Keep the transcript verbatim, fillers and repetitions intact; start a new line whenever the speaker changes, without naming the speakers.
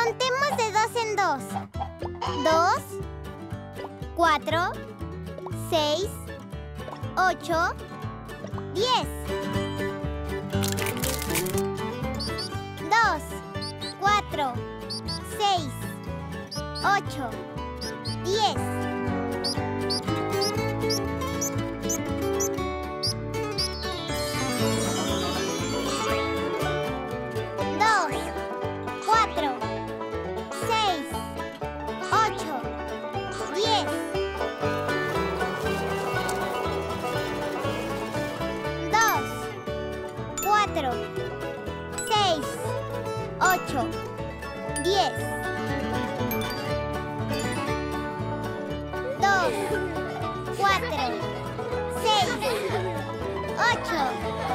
Contemos de dos en dos. Dos, cuatro, seis, ocho, diez. Dos, cuatro, seis, ocho, diez. Dos, cuatro, seis, ocho, diez. Dos, cuatro, seis, ocho, diez. Dos, cuatro, seis, ocho,